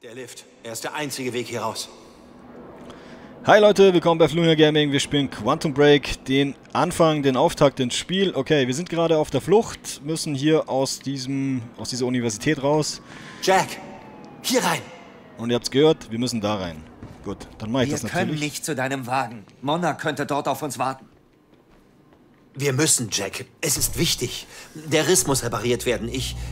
Der Lift. Er ist der einzige Weg hier raus. Hi Leute, willkommen bei Flunier Gaming. Wir spielen Quantum Break, den Anfang, den Auftakt ins Spiel. Okay, wir sind gerade auf der Flucht, müssen hier aus dieser Universität raus. Jack, hier rein! Und ihr habt's gehört, wir müssen da rein. Gut, dann mache ich das natürlich. Wir können nicht zu deinem Wagen. Monna könnte dort auf uns warten. Wir müssen, Jack. Es ist wichtig. Der Riss muss repariert werden.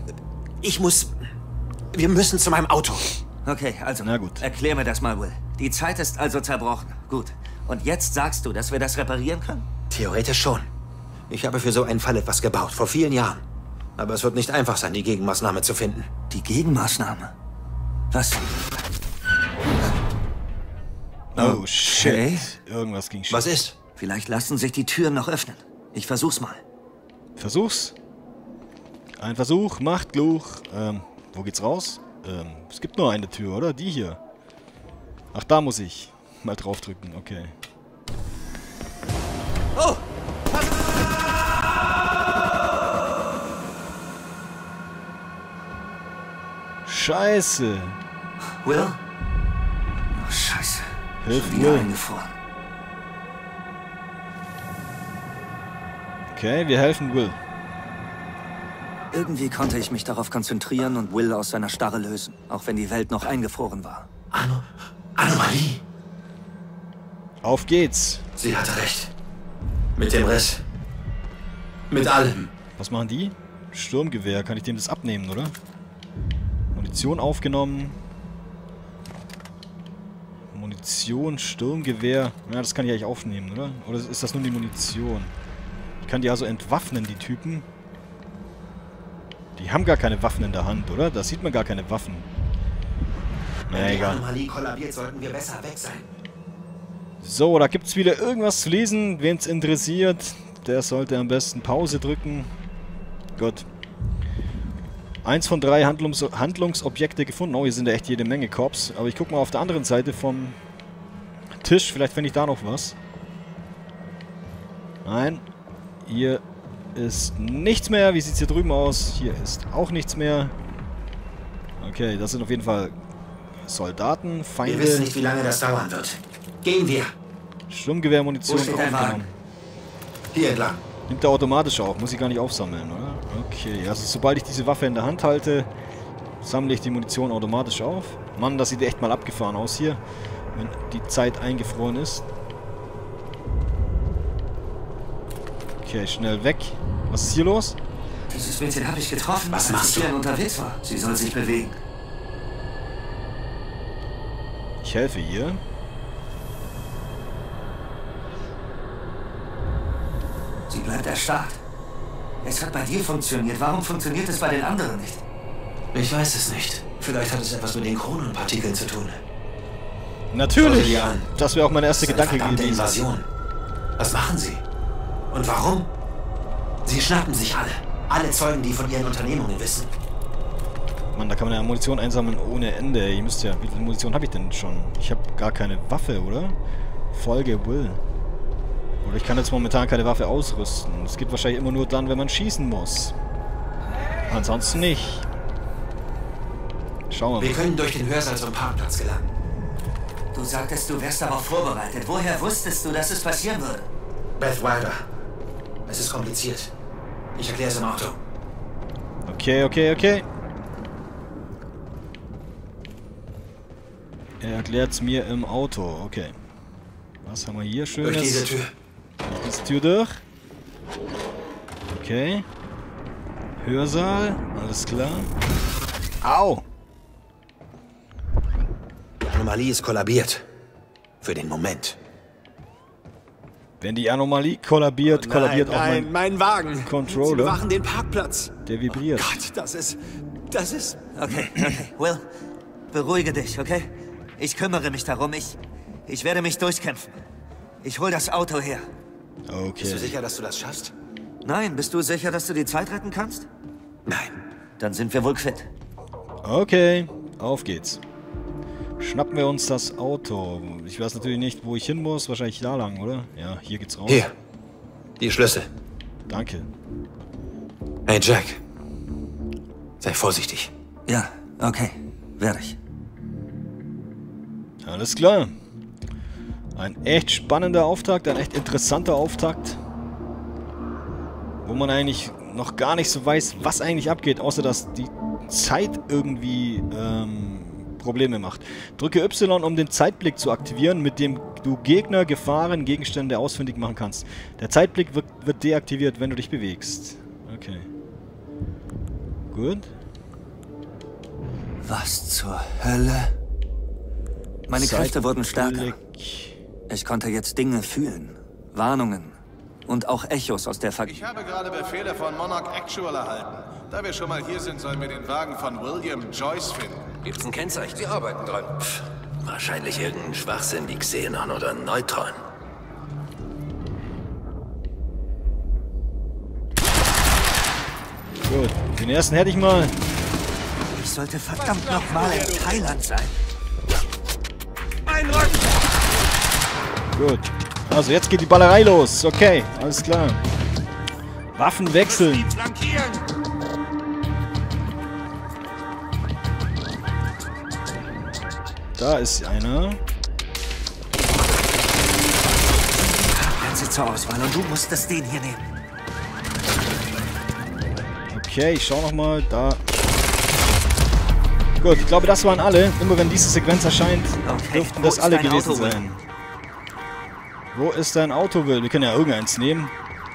Wir müssen zu meinem Auto. Okay, also, na gut. Erklär mir das mal, Will. Die Zeit ist also zerbrochen. Gut. Und jetzt sagst du, dass wir das reparieren können? Theoretisch schon. Ich habe für so einen Fall etwas gebaut, vor vielen Jahren. Aber es wird nicht einfach sein, die Gegenmaßnahme zu finden. Die Gegenmaßnahme? Was? Oh, shit. Okay. Irgendwas ging schief. Was ist? Vielleicht lassen sich die Türen noch öffnen. Ich versuch's mal. Versuch's. Ein Versuch, macht Gluch. Wo geht's raus? Es gibt nur eine Tür, oder? Die hier. Ach, da muss ich mal draufdrücken. Okay. Oh! Scheiße. Will? Oh, Scheiße. Hilf Schon wieder Will. eingefroren. Okay, wir helfen Will. Irgendwie konnte ich mich darauf konzentrieren und Will aus seiner Starre lösen, auch wenn die Welt noch eingefroren war. Anomalie! Auf geht's. Sie hatte recht. Mit dem Riss. Mit allem. Was machen die? Sturmgewehr. Kann ich dem das abnehmen, oder? Munition aufgenommen. Munition, Sturmgewehr. Ja, das kann ich eigentlich aufnehmen, oder? Oder ist das nur die Munition? Ich kann die also entwaffnen, die Typen. Die haben gar keine Waffen in der Hand, oder? Da sieht man gar keine Waffen. Na, Wenn die egal. Anomalie kollabiert, sollten wir besser weg sein. So, da gibt's wieder irgendwas zu lesen. Wen's interessiert, der sollte am besten Pause drücken. Gut. 1 von 3 Handlungsobjekte gefunden. Oh, hier sind ja echt jede Menge Cops. Aber ich guck mal auf der anderen Seite vom Tisch. Vielleicht finde ich da noch was. Nein. Hier ist nichts mehr. Wie sieht's hier drüben aus? Hier ist auch nichts mehr. Okay, das sind auf jeden Fall Soldaten, Feinde. Wir wissen nicht, wie lange das dauern wird. Gehen wir. Sturmgewehrmunition Wo steht dein aufgenommen. Hier entlang. Nimmt er automatisch auf. Muss ich gar nicht aufsammeln, oder? Okay, also sobald ich diese Waffe in der Hand halte, sammle ich die Munition automatisch auf. Mann, das sieht echt mal abgefahren aus hier, wenn die Zeit eingefroren ist. Okay, schnell weg. Was ist hier los? Dieses Mädchen habe ich getroffen, Was als machst ich du? hier unterwegs war. Sie soll sich bewegen. Ich helfe ihr. Sie bleibt erstarrt. Es hat bei dir funktioniert. Warum funktioniert es bei den anderen nicht? Ich weiß es nicht. Vielleicht hat es etwas mit den Kronenpartikeln zu tun. Schau Natürlich! sie dir an. Das wäre auch mein erster Das ist eine Gedanke verdammte gewesen. Invasion. Was machen sie? Und warum? Sie schnappen sich alle. Alle Zeugen, die von ihren Unternehmungen wissen. Mann, da kann man ja Munition einsammeln ohne Ende. Ihr müsst ja... Wie viel Munition habe ich denn schon? Ich habe gar keine Waffe, oder? Folge Will. Oder ich kann jetzt momentan keine Waffe ausrüsten. Das geht wahrscheinlich immer nur dann, wenn man schießen muss. Ansonsten nicht. Schauen wir Wir mal. können durch den Hörsaal zum Parkplatz gelangen. Du sagtest, du wärst darauf vorbereitet. Woher wusstest du, dass es passieren würde? Beth Wilder. Es ist kompliziert. Ich erkläre es im Auto. Okay, okay, okay. Er erklärt es mir im Auto. Okay. Was haben wir hier Schönes? Durch diese Tür. Durch diese Tür durch. Okay. Hörsaal. Alles klar. Au! Die Anomalie ist kollabiert. Für den Moment. Wenn die Anomalie kollabiert, kollabiert auch mein Wagen. Controller. Sie bewachen den Parkplatz. der vibriert. Gott, das ist... Okay, okay. Will, beruhige dich, okay? Ich kümmere mich darum. Ich werde mich durchkämpfen. Ich hol das Auto her. Bist du Okay. sicher, dass du das schaffst? Nein, bist du sicher, dass du die Zeit retten kannst? Nein. Dann sind wir wohl quitt. Okay. Auf geht's. Schnappen wir uns das Auto. Ich weiß natürlich nicht, wo ich hin muss. Wahrscheinlich da lang, oder? Ja, hier geht's raus. Hier. Die Schlüssel. Danke. Hey, Jack. Sei vorsichtig. Ja, okay. Werde ich. Alles klar. Ein echt spannender Auftakt, ein echt interessanter Auftakt. Wo man eigentlich noch gar nicht so weiß, was eigentlich abgeht, außer dass die Zeit irgendwie Probleme macht. Drücke Y, um den Zeitblick zu aktivieren, mit dem du Gegner, Gefahren, Gegenstände ausfindig machen kannst. Der Zeitblick wird deaktiviert, wenn du dich bewegst. Okay. Gut. Was zur Hölle? Meine Kräfte wurden stärker. Ich konnte jetzt Dinge fühlen. Warnungen. Und auch Echos aus der Ich habe gerade Befehle von Monarch Actual erhalten. Da wir schon mal hier sind, sollen wir den Wagen von William Joyce finden. Gibt's ein Kennzeichen? Wir arbeiten dran. Wahrscheinlich irgendein Schwachsinn wie Xenon oder ein Neutron. Gut, den ersten hätte ich mal. Ich sollte verdammt nochmal in Thailand sein. Einrücken! Gut. Also jetzt geht die Ballerei los. Okay, alles klar. Waffen wechseln. Da ist einer. Ganze zur Auswahl und du musstest den hier nehmen. Okay, ich schau nochmal. Da. Gut, ich glaube, das waren alle. Immer wenn diese Sequenz erscheint, dürften das alle gewesen sein. Wo ist dein Auto, Will? Wir können ja irgendeins nehmen.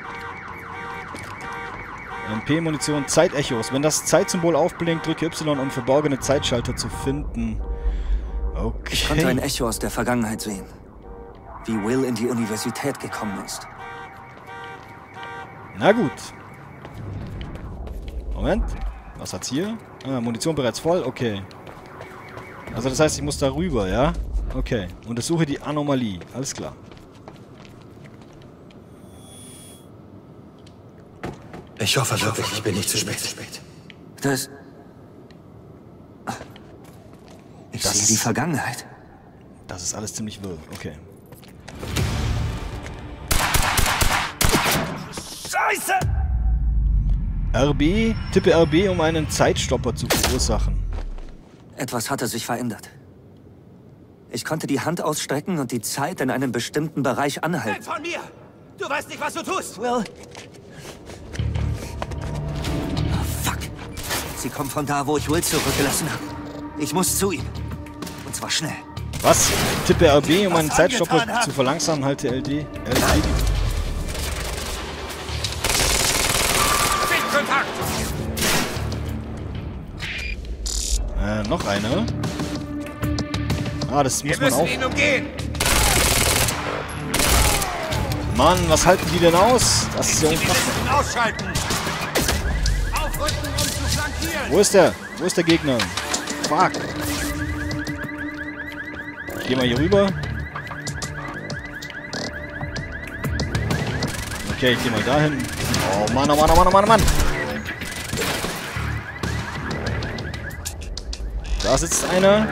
MP-Munition, Zeitechos. Wenn das Zeitsymbol aufblinkt, drücke Y, um verborgene Zeitschalter zu finden. Okay. Ich konnte ein Echo aus der Vergangenheit sehen. Wie Will in die Universität gekommen ist. Na gut. Moment. Was hat's hier? Ah, Munition bereits voll. Okay. Also das heißt, ich muss da rüber, ja? Okay. Untersuche die Anomalie. Alles klar. Ich hoffe wirklich, ich bin nicht zu spät. Das... Ich sehe die Vergangenheit. Das ist alles ziemlich wirr. Okay. Scheiße! RB. Tippe RB, um einen Zeitstopper zu verursachen. Etwas hatte sich verändert. Ich konnte die Hand ausstrecken und die Zeit in einem bestimmten Bereich anhalten. Von mir! Du weißt nicht, was du tust! Will... Oh, fuck. Sie kommt von da, wo ich Will zurückgelassen habe. Ich muss zu ihm. Und zwar schnell. Was? Tippe RB, um einen Zeitstopper zu verlangsamen, halte LD. Noch einer. Ah, das muss man auch. Mann, was halten die denn aus? Das ist ja unfassbar. Ausschalten! Aufrücken, um zu flankieren! Wo ist der? Wo ist der Gegner? Fuck. Ich geh mal hier rüber. Okay, ich geh mal dahin. Oh Mann, oh Mann, oh Mann, oh Mann, oh Mann. Da sitzt einer.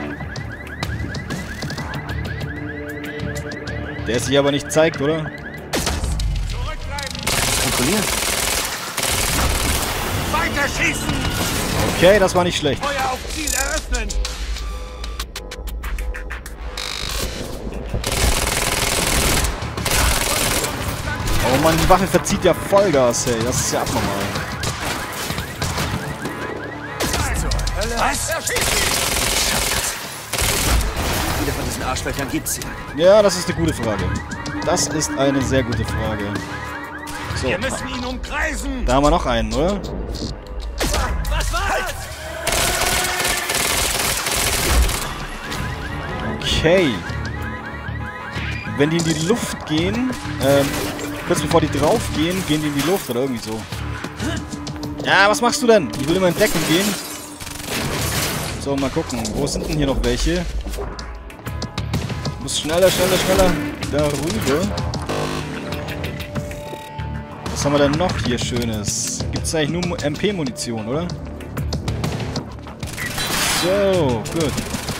Der sich aber nicht zeigt, oder? Kontrollieren. Weiter schießen! Okay, das war nicht schlecht. Feuer auf Ziel eröffnen! Oh Mann, die Waffe verzieht ja Vollgas, hey. Das ist ja abnormal. Was? Wie viele von diesen Arschlöchern gibt's hier? Ja, das ist eine gute Frage. Das ist eine sehr gute Frage. So, Wir müssen ihn umkreisen! da haben wir noch einen, oder? Was war's? Okay. Wenn die in die Luft gehen, kurz bevor die drauf gehen, gehen die in die Luft oder irgendwie so. Ja, was machst du denn? Ich will immer in Deckung gehen. So, mal gucken. Wo sind denn hier noch welche? Ich muss schneller darüber. Was haben wir denn noch hier Schönes? Gibt es eigentlich nur MP-Munition, oder? So, gut.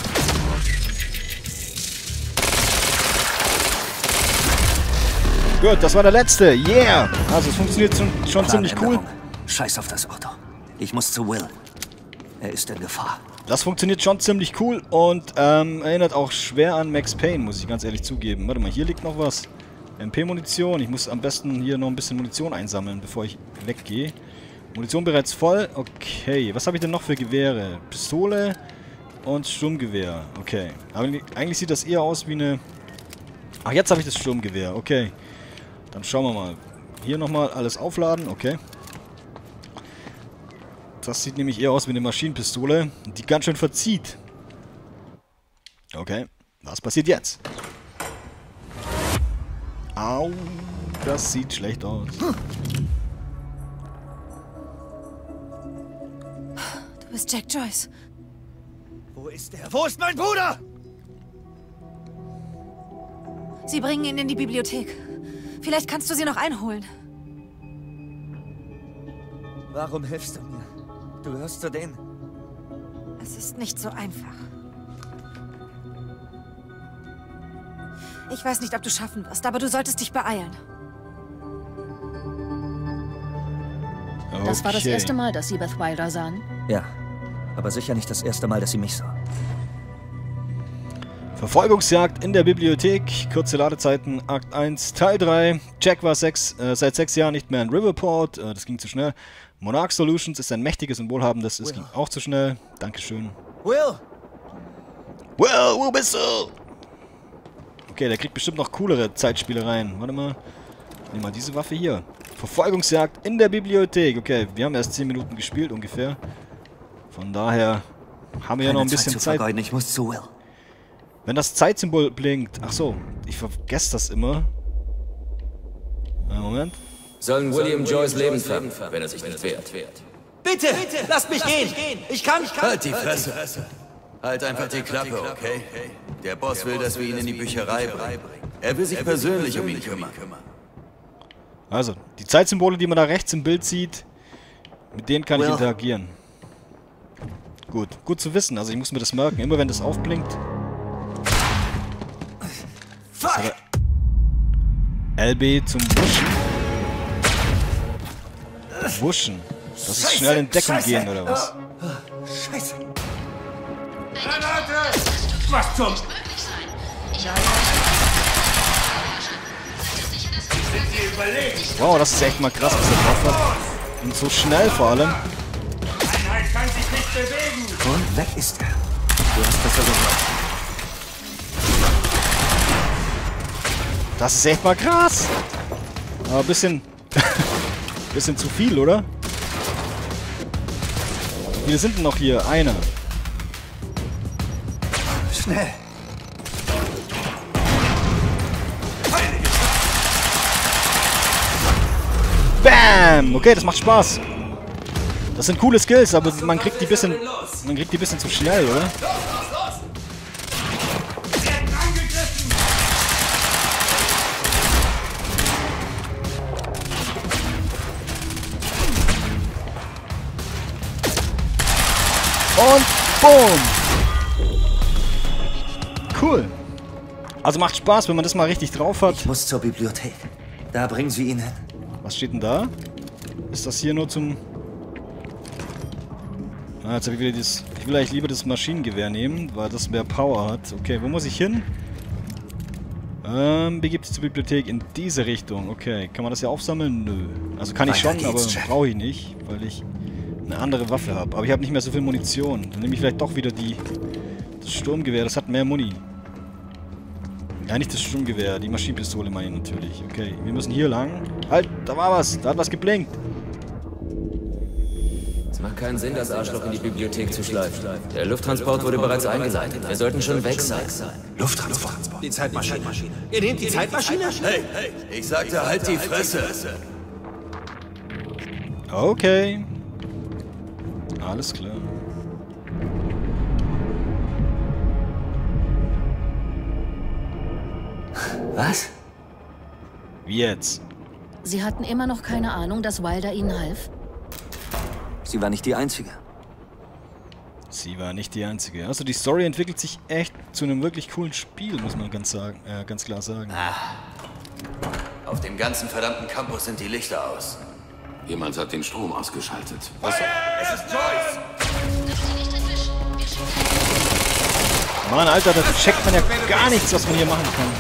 Gut, das war der letzte. Yeah! Also es funktioniert schon ziemlich cool. Scheiß auf das Auto. Ich muss zu Will. Er ist in Gefahr. Das funktioniert schon ziemlich cool und erinnert auch schwer an Max Payne, muss ich ganz ehrlich zugeben. Warte mal, hier liegt noch was. MP-Munition. Ich muss am besten hier noch ein bisschen Munition einsammeln, bevor ich weggehe. Munition bereits voll. Okay, was habe ich denn noch für Gewehre? Pistole und Sturmgewehr. Okay, aber eigentlich sieht das eher aus wie eine... Ach, jetzt habe ich das Sturmgewehr. Okay, dann schauen wir mal. Hier nochmal alles aufladen. Okay. Das sieht nämlich eher aus wie eine Maschinenpistole, die ganz schön verzieht. Okay, was passiert jetzt? Au, das sieht schlecht aus. Du bist Jack Joyce. Wo ist der? Wo ist mein Bruder? Sie bringen ihn in die Bibliothek. Vielleicht kannst du sie noch einholen. Warum hilfst du mir? Du gehörst zu denen. Es ist nicht so einfach. Ich weiß nicht, ob du schaffen wirst, aber du solltest dich beeilen. Okay. Das war das erste Mal, dass Sie Beth Wilder sahen? Ja, aber sicher nicht das erste Mal, dass sie mich sah. Verfolgungsjagd in der Bibliothek, kurze Ladezeiten, Akt 1, Teil 3. Jack war seit 6 Jahren nicht mehr in Riverport, das ging zu schnell. Monarch Solutions ist ein mächtiges und wohlhabendes, es ging auch zu schnell. Dankeschön. Will! Will, wo bist du? Okay, der kriegt bestimmt noch coolere Zeitspielereien. Warte mal. Nimm mal diese Waffe hier. Verfolgungsjagd in der Bibliothek. Okay, wir haben erst 10 Minuten gespielt ungefähr. Von daher haben wir ja noch ein bisschen Zeit. Ich muss zu Will. Wenn das Zeitsymbol blinkt... Ach so, ich vergesse das immer. Moment. Sollen William Joyce Leben fangen, wenn er sich nicht wehrt. Bitte, lasst mich gehen. Ich kann. Halt die Fresse. Halt einfach die Klappe, okay? Der Boss will, dass wir ihn in die Bücherei bringen. Er will sich persönlich um ihn kümmern. Also, die Zeitsymbole, die man da rechts im Bild sieht, mit denen kann ich interagieren. Gut, gut zu wissen. Also ich muss mir das merken. Immer wenn das aufblinkt... Fuck! LB zum Wuschen. Wuschen. Das ist schnell in Deckung gehen, oder was? Scheiße! Granate! Was zum... Wow, das ist echt mal krass, was er drauf hat. Und so schnell vor allem. Einheit kann sich nicht bewegen! Und weg ist er. Du hast besser gehört. Das ist echt mal krass. Aber ein bisschen... bisschen zu viel, oder? Wie viele sind denn noch hier? Einer. Schnell! Bam! Okay, das macht Spaß. Das sind coole Skills, aber man kriegt die bisschen zu schnell, oder? Und boom! Cool. Also macht Spaß, wenn man das mal richtig drauf hat. Ich muss zur Bibliothek. Da bringen Sie ihn hin. Was steht denn da? Ist das hier nur zum... Ah, jetzt habe ich wieder das... Ich will eigentlich lieber das Maschinengewehr nehmen, weil das mehr Power hat. Okay, wo muss ich hin? Begibt sich zur Bibliothek in diese Richtung. Okay, kann man das hier aufsammeln? Nö. Also kann ich schon, aber brauche ich nicht, weil ich eine andere Waffe habe. Aber ich habe nicht mehr so viel Munition. Dann nehme ich vielleicht doch wieder das Sturmgewehr. Das hat mehr Muni. Ja, nicht das Sturmgewehr, die Maschinenpistole meine ich natürlich. Okay, wir müssen hier lang. Halt, da war was. Da hat was geblinkt. Es macht keinen Sinn, das Arschloch in die Bibliothek zu schleifen. Der Lufttransport wurde bereits eingeleitet. Wir sollten schon weg sein. Lufttransport. Die Zeitmaschine. Ihr nehmt die Zeitmaschine? Hey, ich sagte, halt die Fresse. Okay. Alles klar. Was? Wie jetzt? Sie hatten immer noch keine Ahnung, dass Wilder ihnen half? Sie war nicht die Einzige. Sie war nicht die Einzige. Also die Story entwickelt sich echt zu einem wirklich coolen Spiel, muss man ganz klar sagen. Auf dem ganzen verdammten Campus sind die Lichter aus. Jemand hat den Strom ausgeschaltet. Was? Es ist Joyce! Mann, Alter, da checkt man ja gar nichts, was man hier machen kann.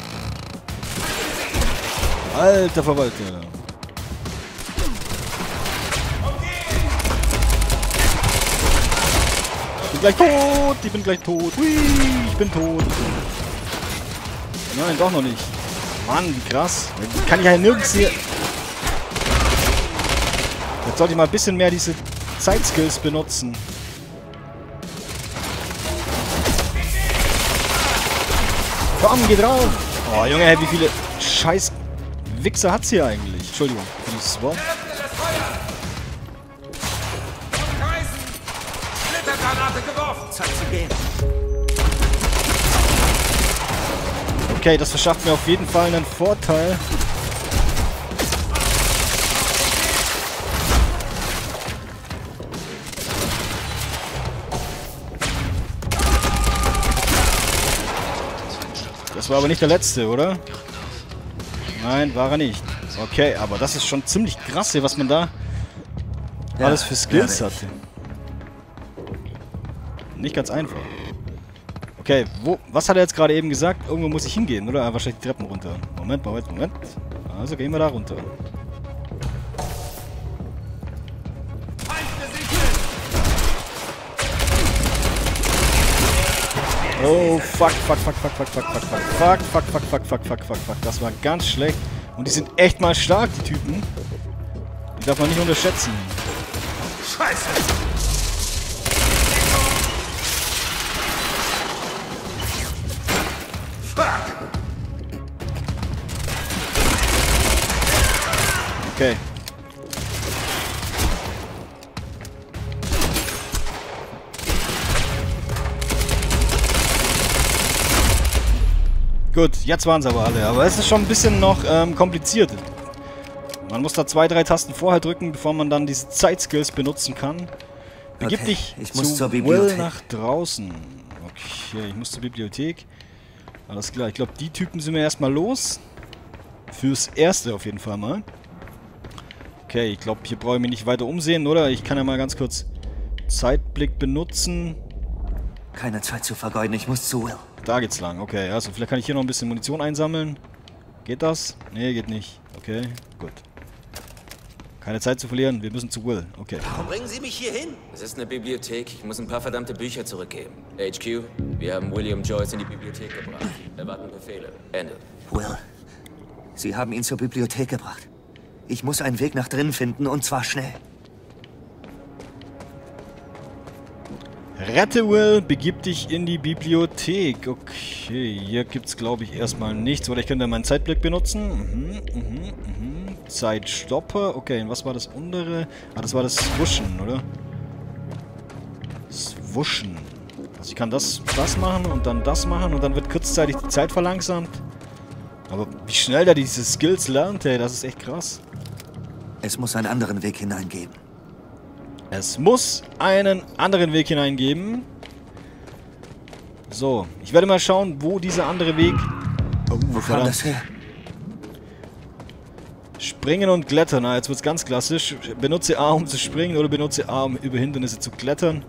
Alter Verwalter. Ich bin gleich tot. Ich bin gleich tot. Hui, ich bin tot. Nein, doch noch nicht. Mann, wie krass. Kann ich ja nirgends hier... Jetzt sollte ich mal ein bisschen mehr diese Zeitskills benutzen. Komm, geh drauf! Oh, Junge, wie viele scheiß Wichser hat's hier eigentlich? Entschuldigung für dieses Wort. Okay, das verschafft mir auf jeden Fall einen Vorteil. Das war aber nicht der letzte, oder? Nein, war er nicht. Okay, aber das ist schon ziemlich krass hier, was man da alles für Skills hatte. Nicht ganz einfach. Okay, was hat er jetzt gerade eben gesagt? Irgendwo muss ich hingehen, oder? Ah, wahrscheinlich die Treppen runter. Moment. Also gehen wir da runter. Oh, fuck. Das war ganz schlecht. Und die sind echt mal stark, die Typen. Die darf man nicht unterschätzen. Scheiße! Okay. Gut, jetzt waren es aber alle. Aber es ist schon ein bisschen noch kompliziert. Man muss da 2, 3 Tasten vorher drücken, bevor man dann diese Zeitskills benutzen kann. Begib dich zu Will nach draußen. Okay, ich muss zur Bibliothek. Alles klar, ich glaube, die Typen sind wir erstmal los. Fürs Erste auf jeden Fall mal. Okay, ich glaube, hier brauche ich mich nicht weiter umsehen, oder? Ich kann ja mal ganz kurz Zeitblick benutzen. Keine Zeit zu vergeuden, ich muss zu Will. Da geht's lang, okay. Also vielleicht kann ich hier noch ein bisschen Munition einsammeln. Geht das? Nee, geht nicht. Okay, gut. Keine Zeit zu verlieren, wir müssen zu Will. Okay. Warum bringen Sie mich hier hin? Es ist eine Bibliothek. Ich muss ein paar verdammte Bücher zurückgeben. HQ, wir haben William Joyce in die Bibliothek gebracht. Erwarten Befehle. Ende. Will, Sie haben ihn zur Bibliothek gebracht. Ich muss einen Weg nach drinnen finden, und zwar schnell. Rette Will, begib dich in die Bibliothek. Okay, hier gibt's glaube ich erstmal nichts. Oder ich könnte meinen Zeitblick benutzen. Zeitstopper. Okay, und was war das untere? Ah, das war das Wuschen, oder? Das Wuschen. Also ich kann das machen und dann das machen und dann wird kurzzeitig die Zeit verlangsamt. Aber wie schnell der diese Skills lernt, ey, das ist echt krass. Es muss einen anderen Weg hineingeben. Es muss einen anderen Weg hineingeben. So, ich werde mal schauen, wo dieser andere Weg... Oh, wo kam das her? Springen und klettern. Ah, jetzt wird es ganz klassisch. Benutze A, um zu springen, oder benutze A, um über Hindernisse zu klettern.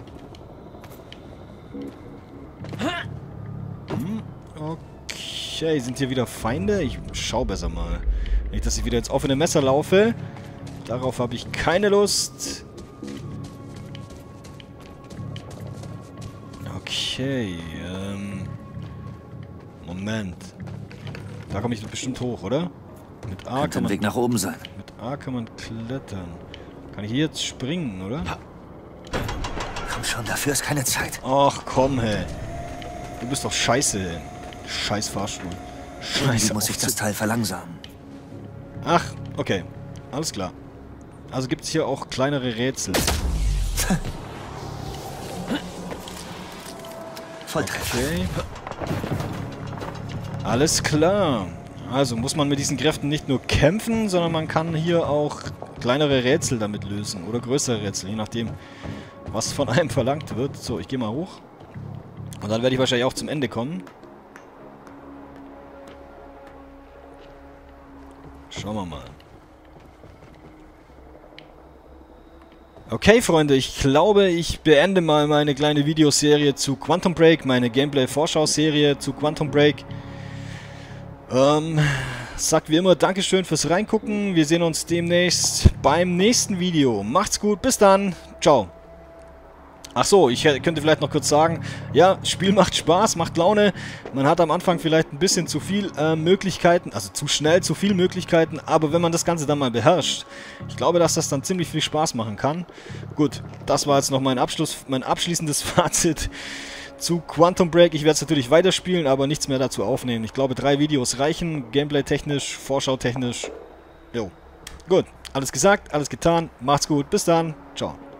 Okay, sind hier wieder Feinde? Ich schau besser mal. Nicht, dass ich wieder ins offene Messer laufe. Darauf habe ich keine Lust. Okay, Moment. Da komme ich bestimmt hoch, oder? Mit A kann man... Weg nach oben sein. Mit A kann man klettern. Kann ich hier jetzt springen, oder? Komm schon, dafür ist keine Zeit. Ach komm, hey. Du bist doch scheiße, hey. Scheiß Fahrstuhl. Scheiße. Wie muss ich das Teil verlangsamen? Ach, okay. Alles klar. Also gibt es hier auch kleinere Rätsel. Volltreffer. Okay. Alles klar. Also muss man mit diesen Kräften nicht nur kämpfen, sondern man kann hier auch kleinere Rätsel damit lösen. Oder größere Rätsel, je nachdem, was von einem verlangt wird. So, ich gehe mal hoch. Und dann werde ich wahrscheinlich auch zum Ende kommen. Schauen wir mal. Okay, Freunde, ich glaube, ich beende mal meine kleine Videoserie zu Quantum Break, meine Gameplay-Vorschau-Serie zu Quantum Break. Sagt wie immer Dankeschön fürs Reingucken. Wir sehen uns demnächst beim nächsten Video. Macht's gut, bis dann. Ciao. Achso, ich könnte vielleicht noch kurz sagen, ja, Spiel macht Spaß, macht Laune. Man hat am Anfang vielleicht ein bisschen zu viel Möglichkeiten, also zu schnell zu viel Möglichkeiten, aber wenn man das Ganze dann mal beherrscht, ich glaube, dass das dann ziemlich viel Spaß machen kann. Gut, das war jetzt noch mein abschließendes Fazit zu Quantum Break. Ich werde es natürlich weiterspielen, aber nichts mehr dazu aufnehmen. Ich glaube, 3 Videos reichen, Gameplay-technisch, Vorschau-technisch. Jo, gut, alles gesagt, alles getan, macht's gut, bis dann, ciao.